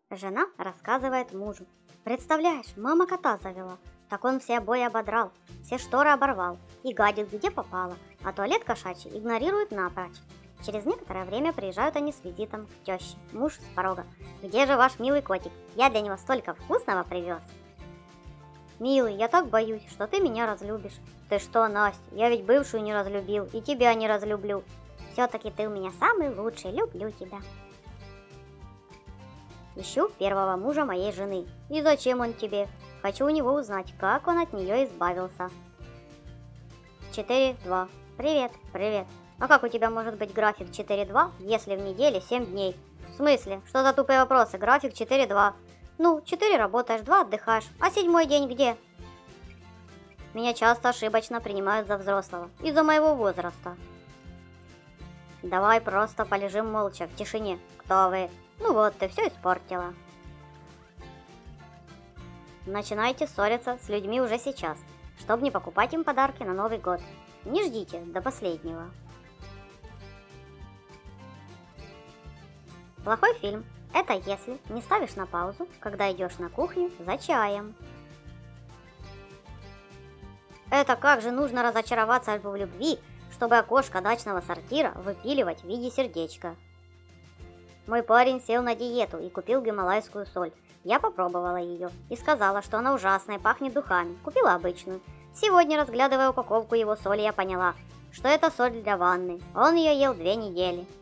Жена рассказывает мужу. Представляешь, мама кота завела. Так он все обои ободрал, все шторы оборвал и гадит где попало, а туалет кошачий игнорирует напрочь. Через некоторое время приезжают они с визитом к теще. Муж с порога. «Где же ваш милый котик? Я для него столько вкусного привез!» «Милый, я так боюсь, что ты меня разлюбишь». «Ты что, Настя, я ведь бывшую не разлюбил и тебя не разлюблю». «Все-таки ты у меня самый лучший, люблю тебя». Ищу первого мужа моей жены. И зачем он тебе? Хочу у него узнать, как он от нее избавился. 4-2. Привет, привет. А как у тебя может быть график 4-2, если в неделе 7 дней? В смысле? Что за тупые вопросы? График 4-2. Ну, 4 работаешь, 2 отдыхаешь. А 7-й день где? Меня часто ошибочно принимают за взрослого. Из-за моего возраста. Давай просто полежим молча, в тишине. Кто вы? Ну вот, ты все испортила. Начинайте ссориться с людьми уже сейчас, чтобы не покупать им подарки на Новый год. Не ждите до последнего. Плохой фильм – это если не ставишь на паузу, когда идешь на кухню за чаем. Это как же нужно разочароваться в любви, чтобы окошко дачного сортира выпиливать в виде сердечка. Мой парень сел на диету и купил гималайскую соль. Я попробовала ее и сказала, что она ужасная, пахнет духами. Купила обычную. Сегодня, разглядывая упаковку его соли, я поняла, что это соль для ванны. Он ее ел 2 недели.